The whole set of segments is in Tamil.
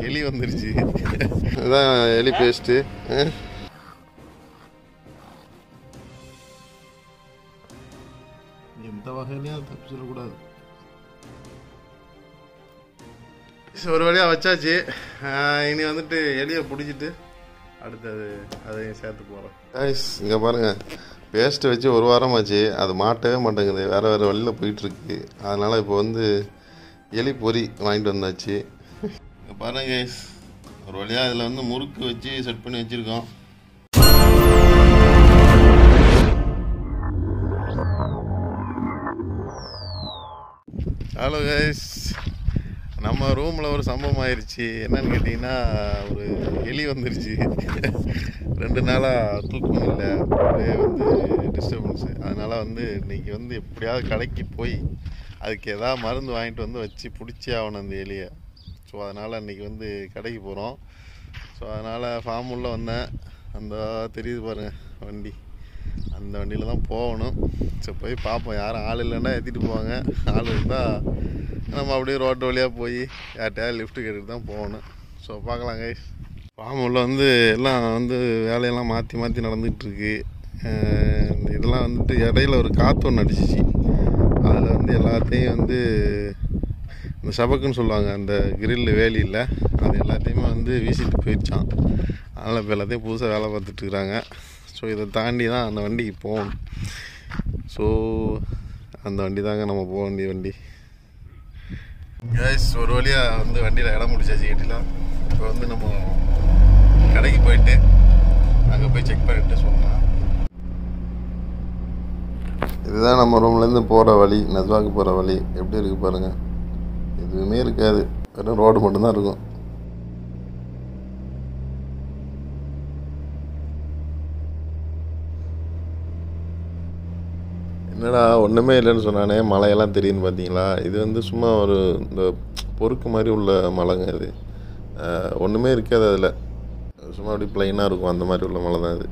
எலி வந்துருச்சு. இதுதான் எலி பேஸ்ட்டு. எந்த வகையிலையும் தப்பு சொல்லக்கூடாது. ஒரு வழியாக வச்சாச்சு. இனி வந்துட்டு எலியை பிடிச்சிட்டு அடுத்தது அதையும் சேர்த்து போகிறோம். இங்கே பாருங்கள், பேஸ்ட்டு வச்சு ஒரு வாரமாச்சு, அது மாட்டவே மாட்டேங்குது, வேறு வேறு வழியில் போயிட்டுருக்கு. அதனால் இப்போ வந்து எலி பொரி வாங்கிட்டு வந்தாச்சு. இங்கே பாருங்கள் கைஸ், ஒரு வழியாக அதில் வந்து முறுக்கு வச்சு செட் பண்ணி வச்சுருக்கோம். ஹலோ கைஸ், நம்ம ரூமில் ஒரு சம்பவம் ஆயிடுச்சு. என்னன்னு கேட்டிங்கன்னா, ஒரு எலி வந்துருச்சு. 2 நாளாக தூக்கம் இல்லை, ஒரே வந்து டிஸ்டர்பன்ஸு. அதனால் வந்து இன்றைக்கி வந்து எப்படியாவது கடைக்கு போய் அதுக்கு எதாவது மருந்து வாங்கிட்டு வந்து வச்சு பிடிச்சே ஆகணும் அந்த எலியை. ஸோ அதனால் இன்றைக்கி வந்து கடைக்கு போகிறோம். ஸோ அதனால் ஃபார்ம் உள்ள வந்தேன். அந்த தெரியுது பாருங்கள் வண்டி, அந்த வண்டியில் தான் போகணும். ஸோ போய் பார்ப்போம், யாரும் ஆள் இல்லைன்னா ஏற்றிட்டு போவாங்க, ஆள் இருந்தால் நம்ம அப்படியே ரோட்டு வழியாக போய் யார்கிட்டயாவது லிஃப்ட்டு கேட்டுட்டு தான் போகணும். ஸோ பார்க்கலாம் கைஸ். ஃபார்ம் உள்ள வந்து எல்லாம் வந்து வேலையெல்லாம் மாற்றி மாற்றி நடந்துகிட்ருக்கு. இதெல்லாம் வந்துட்டு இடையில ஒரு காற்று ஒன்று அடிச்சிச்சு. அதில் வந்து எல்லாத்தையும் வந்து இந்த சபக்குன்னு சொல்லுவாங்க, அந்த கிரில் வேலியில், அது எல்லாத்தையுமே வந்து வீசிட்டு போயிடுச்சான். அதனால் இப்போ எல்லாத்தையும் புதுசாக வேலை பார்த்துட்ருக்குறாங்க. ஸோ இதை தாண்டி தான் அந்த வண்டிக்கு போகணும். ஸோ அந்த வண்டி தாங்க நம்ம போக வேண்டிய வண்டி. கேஸ் ஒரு வழியாக வந்து வண்டியில் இடம் முடிச்சாச்சு கேட்டிலாம். இப்போ வந்து நம்ம கடைக்கு போயிட்டு அங்கே போய் செக் பண்ணிட்டு சொல்லலாம். இதுதான் நம்ம ரூம்லேருந்து போகிற வழி, நெஸ்வாக்கு போகிற வழி. எப்படி இருக்குது பாருங்கள், எதுவுமே இருக்காது, வெறும் ரோடு மட்டும்தான் இருக்கும். என்னடா ஒன்றுமே இல்லைன்னு சொன்னானே, மலையெல்லாம் தெரியுதுன்னு பார்த்தீங்களா? இது வந்து சும்மா ஒரு இந்த பொறுக்கு மாதிரி உள்ள மலைங்க. இது ஒன்றுமே இருக்காது, அதில் சும்மா அப்படி ப்ளைனாக இருக்கும், அந்த மாதிரி உள்ள மலை தான் இது.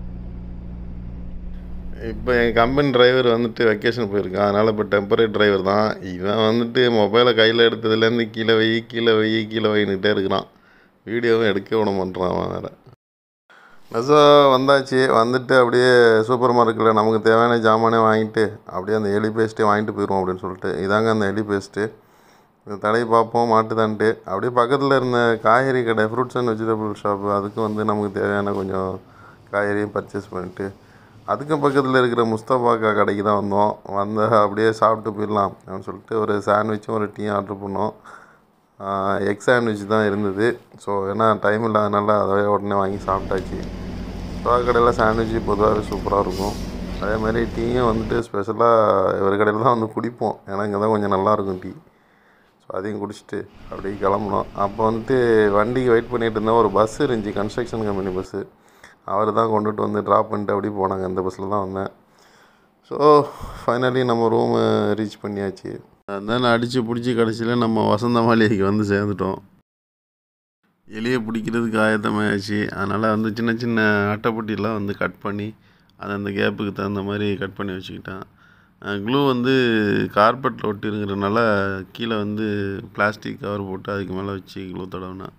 இப்போ என் கம்பெனி டிரைவர் வந்துட்டு வெக்கேஷன் போயிருக்கான், அதனால் இப்போ டெம்பரரி டிரைவர் தான். இவன் வந்துட்டு மொபைலை கையில் எடுத்ததுலேருந்து கீழே வைன்னுக்கிட்டே இருக்கிறான். வீடியோவும் எடுக்க விட மாட்டான் அவன் வேறு. நெசா வந்தாச்சு. வந்துட்டு அப்படியே சூப்பர் மார்க்கெட்டில் நமக்கு தேவையான ஜாமானே வாங்கிட்டு அப்படியே அந்த எலி பேஸ்ட்டே வாங்கிட்டு போயிடுவோம் அப்படின்னு சொல்லிட்டு. இதாங்க அந்த எலி பேஸ்ட்டு. இந்த தடவை பார்ப்போம் மாட்டுதான்ட்டு. அப்படியே பக்கத்தில் இருந்த காய்கறி கடை, ஃப்ரூட்ஸ் அண்ட் வெஜிடபிள் ஷாப்பு, அதுக்கு வந்து நமக்கு தேவையான கொஞ்சம் காய்கறியும் பர்ச்சேஸ் பண்ணிட்டு, அதுக்கும் பக்கத்தில் இருக்கிற முஸ்தபாக்கா கடைக்கு தான் வந்தோம். அப்படியே சாப்பிட்டு போயிடலாம் அப்படின்னு சொல்லிட்டு ஒரு சாண்ட்விச்சும் ஒரு டீயும் ஆர்டர் பண்ணோம். எக் சாண்ட்விச் தான் இருந்தது. ஸோ ஏன்னா டைம் இல்லாதனால அதவே உடனே வாங்கி சாப்பிட்டாச்சு. கடையில் சாண்ட்விட்சு பொதுவாகவே சூப்பராக இருக்கும். அதே மாதிரி டீயும் வந்துட்டு ஸ்பெஷலாக ஒரு கடையில் தான் வந்து குடிப்போம், ஏன்னா இங்கே தான் கொஞ்சம் நல்லாயிருக்கும் டீ. ஸோ அதையும் குடிச்சிட்டு அப்படியே கிளம்புனோம். அப்போ வந்துட்டு வண்டிக்கு வெயிட் பண்ணிகிட்டு இருந்தோம். ஒரு பஸ்ஸு இருந்துச்சு, கன்ஸ்ட்ரக்ஷன் கம்பெனி பஸ்ஸு. அவர் தான் கொண்டுட்டு வந்து ட்ராப் பண்ணிட்டு அப்படியே போனாங்க. அந்த பஸ்ஸில் தான் வந்தேன். ஸோ ஃபைனலி நம்ம ரூமு ரீச் பண்ணியாச்சு. அதனால் அடித்து பிடிச்சி கடைசியில் நம்ம வசந்த மாளிகைக்கு வந்து சேர்ந்துட்டோம். எலியை பிடிக்கிறதுக்கு ஆயத்தமாகிடுச்சு. அதனால் வந்து சின்ன சின்ன அட்டைப்பட்டியெல்லாம் வந்து கட் பண்ணி அந்த கேப்புக்கு தகுந்த மாதிரி கட் பண்ணி வச்சுக்கிட்டேன். க்ளூ வந்து கார்பெட்டில் ஒட்டிருங்கிறதுனால கீழே வந்து பிளாஸ்டிக் கவர் போட்டு அதுக்கு மேலே வச்சு க்ளூ தடவினேன்.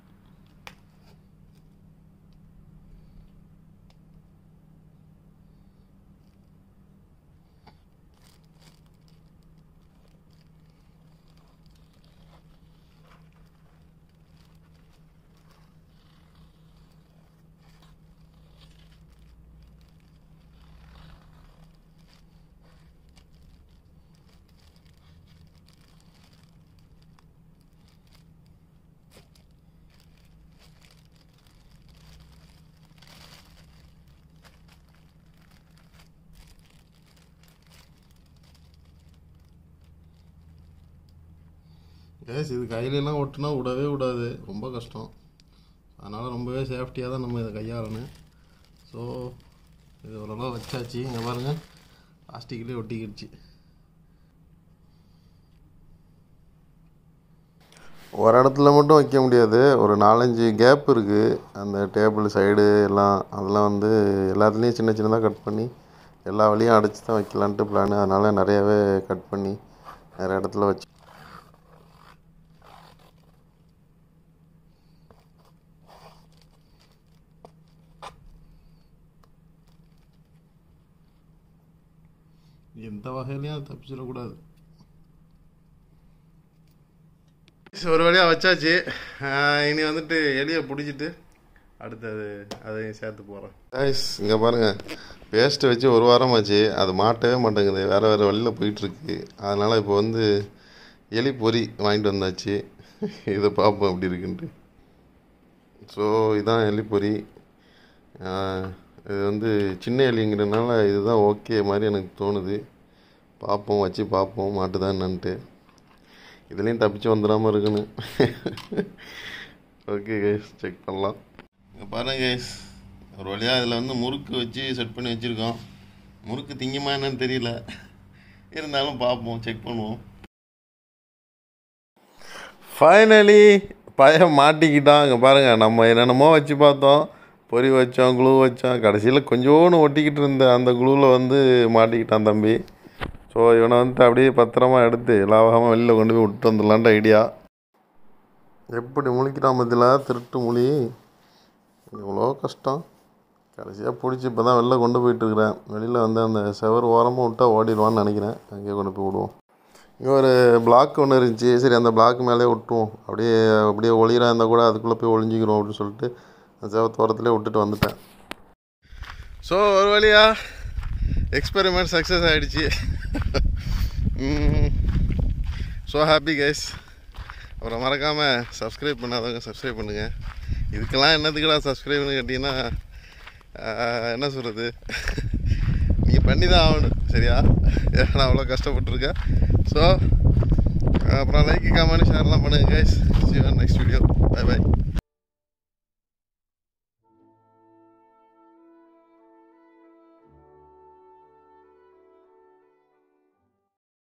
கேஸ் இது கையிலலாம் ஒட்டுனா விடவே விடாது, ரொம்ப கஷ்டம். அதனால் ரொம்பவே சேஃப்டியாக தான் நம்ம இதை கையாளணும். ஸோ இது ஓரளவு வச்சாச்சு. இங்கே பாருங்கள், பிளாஸ்டிக்லேயே ஒட்டிக்கிடுச்சு. ஒரு இடத்துல மட்டும் வைக்க முடியாது, ஒரு 4-5 கேப் இருக்குது. அந்த டேபிள் சைடு எல்லாம், அதெல்லாம் வந்து எல்லாத்துலேயும் சின்ன சின்னதாக கட் பண்ணி எல்லா வழியும் அடைச்சி தான் வைக்கலான்ட்டு பிளான். அதனால் நிறையாவே கட் பண்ணி நிறைய இடத்துல வச்சு எந்த வகையிலையும் அது தப்பிச்சிடக்கூடாது. ஒரு வழியாக வச்சாச்சு. இனி வந்துட்டு எலியை பிடிச்சிட்டு அடுத்தது அதையும் சேர்த்து போகிறேன். கைஸ் இங்கே பாருங்கள், பேஸ்ட்டை வச்சு ஒரு வாரம் ஆச்சு, அது மாட்டவே மாட்டேங்குது, வேறு வேறு வழியில் போயிட்டுருக்கு. அதனால் இப்போ வந்து எலி பொரி வாங்கிட்டு வந்தாச்சு. இதை பார்ப்போம் எப்படி இருக்குன்ட்டு. ஸோ இதான் எலி பொரி. இது வந்து சின்ன எலிங்கிறதுனால இதுதான் ஓகே மாதிரி எனக்கு தோணுது. பார்ப்போம், வச்சு பார்ப்போம் மாட்டுதான் என்னன்ட்டு. இதுலேயும் தப்பிச்சு வந்துடாமல் இருக்குன்னு. ஓகே கைஸ், செக் பண்ணலாம். இங்கே பாருங்கள் கைஸ், ஒரு வழியாக இதில் வந்து முறுக்கு வச்சு செட் பண்ணி வச்சுருக்கோம். முறுக்கு திங்குமா என்னன்னு தெரியல, இருந்தாலும் பார்ப்போம், செக் பண்ணுவோம். ஃபைனலி பையன் மாட்டிக்கிட்டான். இங்கே பாருங்கள், நம்ம என்னென்னமோ வச்சு பார்த்தோம், பொறி வச்சோம், குளூ வச்சோம், கடைசியில் கொஞ்சோன்னு ஒட்டிக்கிட்டு இருந்த அந்த குளூவில் வந்து மாட்டிக்கிட்டான் தம்பி. ஸோ இவனை வந்துட்டு அப்படியே பத்திரமா எடுத்து லாபகமாக வெளியில் கொண்டு போய் விட்டு வந்துடலான்ட்டு ஐடியா. எப்படி முழிக்கிறான் பதிலாக திருட்டு மொழி, எவ்வளோ கஷ்டம். கடைசியாக பிடிச்சி இப்போ தான் வெளில கொண்டு போயிட்டுருக்குறேன். வெளியில் வந்து அந்த செவர் ஓரமாக விட்டால் ஓடிடுவான்னு நினைக்கிறேன். அங்கேயே கொண்டு போய் விடுவோம். இங்கே ஒரு பிளாக் ஒன்று இருந்துச்சு, சரி அந்த பிளாக் மேலே விட்டுருவோம். அப்படியே ஒளிராக இருந்தால் கூட அதுக்குள்ளே போய் ஒளிஞ்சிக்கிறோம் அப்படின்னு சொல்லிட்டு அந்த செவத்து ஓரத்துலேயே விட்டுட்டு வந்துட்டேன். ஸோ ஒரு வழியாக எக்ஸ்பெரிமெண்ட் சக்ஸஸ் ஆகிடுச்சு. So happy guys. அப்புறம் மறக்காமல் சப்ஸ்கிரைப் பண்ணாதவங்க சப்ஸ்கிரைப் பண்ணுங்கள். இதுக்கெல்லாம் என்னத்துக்குடா சப்ஸ்கிரைப்னு கேட்டிங்கன்னா என்ன சொல்கிறது, நீங்கள் பண்ணி தான் ஆகணும் சரியா. ஏன்னா அவ்வளோ கஷ்டப்பட்டுருக்கேன். ஸோ அப்புறம் லைக் கமெண்ட் ஷேர்லாம் பண்ணுங்கள் guys. See you on next video.